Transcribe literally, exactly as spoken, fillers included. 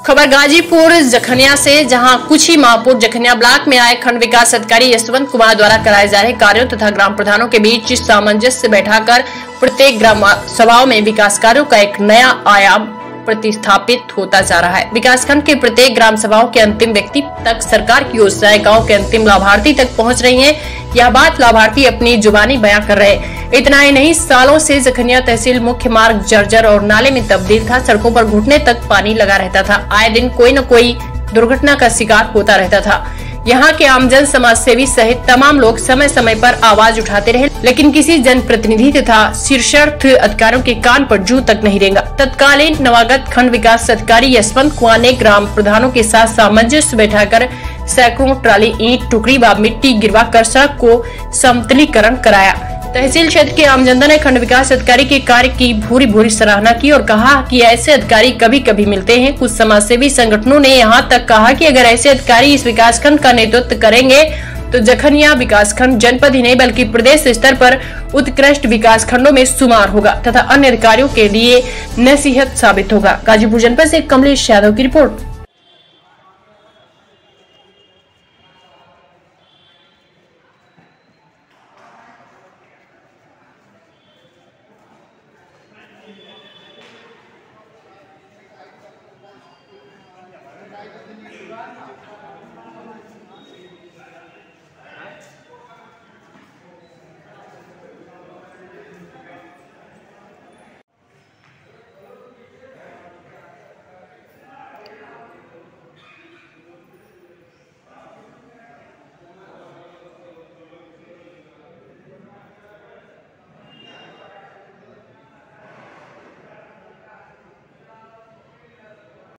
खबर गाजीपुर जखनिया से, जहां कुछ ही महापुर जखनिया ब्लॉक में आए खंड विकास अधिकारी यशवंत कुमार द्वारा कराए जा रहे कार्यों तथा ग्राम प्रधानों के बीच सामंजस्य बैठाकर प्रत्येक ग्राम सभाओं में विकास कार्यों का एक नया आयाम प्रतिस्थापित होता जा रहा है। विकासखंड के प्रत्येक ग्राम सभाओं के अंतिम व्यक्ति तक सरकार की योजनाएं गांव के अंतिम लाभार्थी तक पहुंच रही हैं। यह बात लाभार्थी अपनी जुबानी बयां कर रहे हैं। इतना ही नहीं, सालों से जखनिया तहसील मुख्य मार्ग जर्जर और नाले में तब्दील था। सड़कों पर घुटने तक पानी लगा रहता था। आए दिन कोई न कोई दुर्घटना का शिकार होता रहता था। यहाँ के आमजन, समाज सेवी सहित तमाम लोग समय समय पर आवाज उठाते रहे, लेकिन किसी जनप्रतिनिधि तथा शीर्षस्थ अधिकारियों के कान पर जू तक नहीं रेंगा। तत्कालीन नवागत खंड विकास अधिकारी यशवंत कुमार ने ग्राम प्रधानों के साथ सामंजस्य बैठाकर सैकड़ों ट्राली ईंट, टुकड़ी व मिट्टी गिरवा कर सड़क को समतलीकरण कराया। तहसील क्षेत्र के आम जनता ने खंड विकास अधिकारी के कार्य की भूरी भूरी सराहना की और कहा कि ऐसे अधिकारी कभी कभी मिलते हैं। कुछ समाजसेवी संगठनों ने यहां तक कहा कि अगर ऐसे अधिकारी इस विकासखंड का नेतृत्व करेंगे तो जखनिया विकासखंड जनपद ही नहीं बल्कि प्रदेश स्तर पर उत्कृष्ट विकासखंडों में शुमार होगा तथा अन्य अधिकारियों के लिए नसीहत साबित होगा। गाजीपुर जनपद से कमलेश यादव की रिपोर्ट।